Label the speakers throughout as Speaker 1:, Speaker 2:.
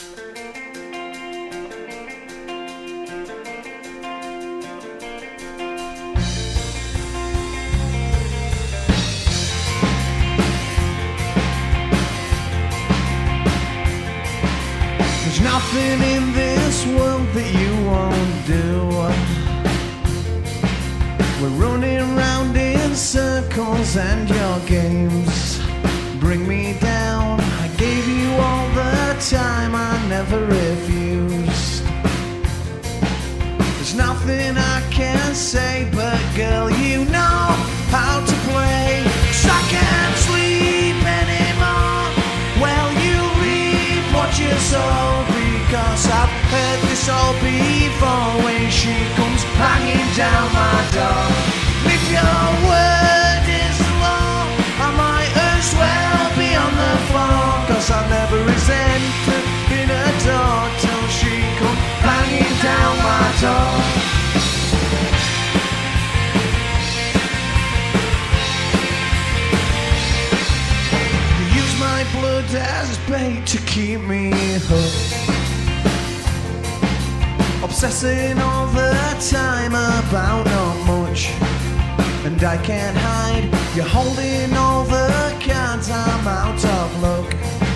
Speaker 1: There's nothing in this world that you won't do. We're running round in circles and your games bring me down. I gave you all the time, I never refused. There's nothing I can say, but girl, you know how to play. 'Cause I can't sleep anymore. Well, you reap what you sow, because I've heard this all before. When she comes banging down my door, if your word is law, I might as well be on the floor. 'Cause I'll never resent being adored till she comes banging down my door. You use my blood as bait to keep me hooked, obsessing all the time about not much. And I can't hide, you're holding all the cards, I'm out of luck.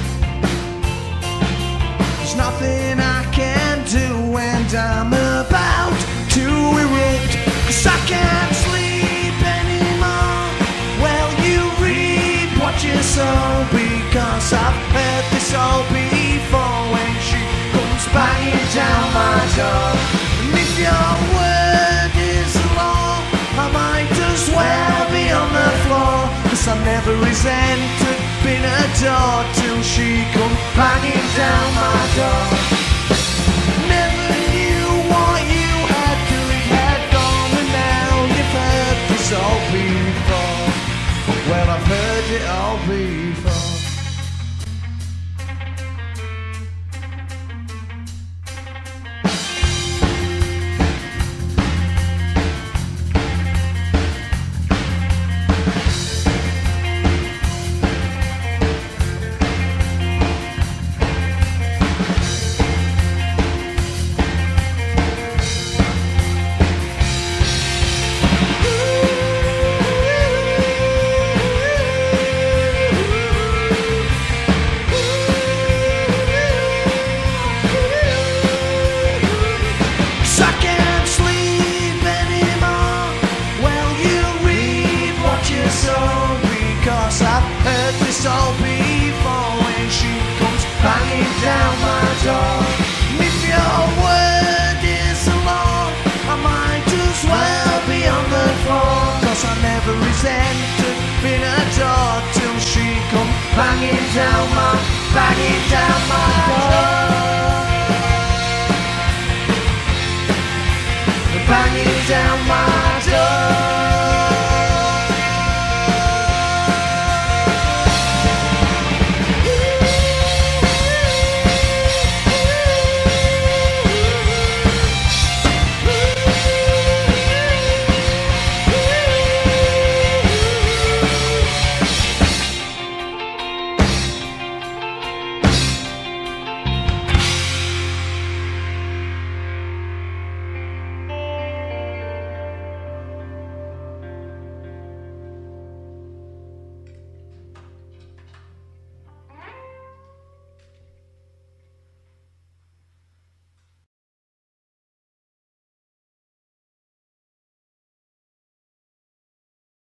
Speaker 1: There's nothing I can do and I'm about to erupt. 'Cause I can't sleep anymore. Well, you reap what you sow, because I've heard this all before. When she comes banging down my door, and if your word is law, I might as well be on the floor. 'Cause I never resented being adored till she come banging down my door. Never knew what you had till it had gone, and now you've heard this all before. Well, I've heard it all before. Because I've heard this all before. When she comes banging down my door, and if your word is the law, I might as well be on the floor. 'Cause I never resented being adored till she come banging down my door, banging down my